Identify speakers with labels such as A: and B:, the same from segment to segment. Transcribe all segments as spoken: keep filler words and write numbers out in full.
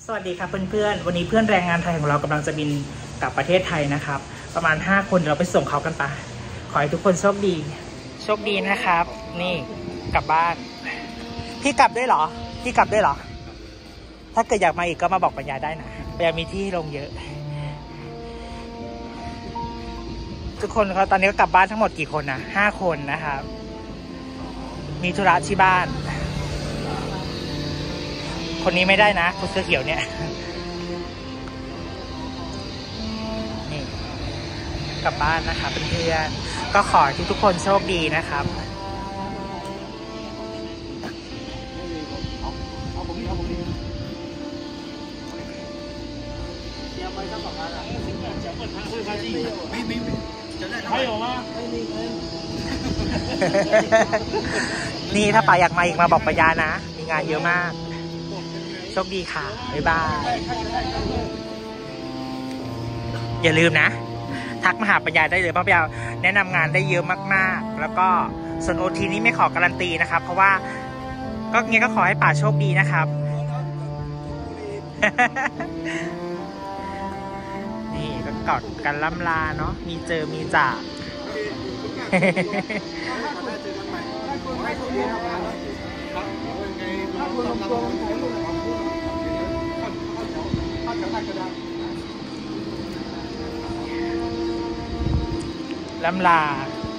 A: สวัสดีครับเพื่อนๆวันนี้เพื่อนแรงงานไทยของเรากำลังจะบินกลับประเทศไทยนะครับประมาณห้าคนเราไปส่งเขากันไปขอให้ทุกคนโชคดีโชคดีนะครับนี่กลับบ้านพี่กลับด้วยเหรอพี่กลับด้วยเหรอถ้าเกิดอยากมาอีกก็มาบอกปัญญาได้นะปัญญามีที่ลงเยอะทุกคนเขาตอนนี้ก็กลับบ้านทั้งหมดกี่คนนะห้าคนนะครับมีธุระที่บ้านคนนี้ไม่ได้นะคนเสื้อเขียวเนี่ยนี่กลับบ้านนะครับเพื่อนๆก็ขอให้ทุกคนโชคดีนะครับนี่ถ้าป๋าอยากมาอีกมาบอกปัญญานะมีงานเยอะมากโชคดีค่ะบ๊ายบายอย่าลืมนะทักมาหาปัญญาได้เลยเพราะปัญญาแนะนำงานได้เยอะมากๆแล้วก็ส่วนโอทีนี้ไม่ขอการันตีนะครับเพราะว่าก็เงี้ยก็ขอให้ป๋าโชคดีนะครับ นี่ก็กอดกันล่ำลาเนาะมีเจอมีจาก ล้ำลา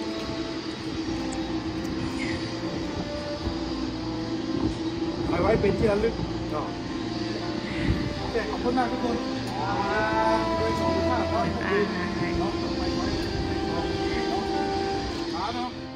B: เอาไว้เป็นที่ระลึกเนาะขอบคุณมากทุกคนด้วยสองท่าครับ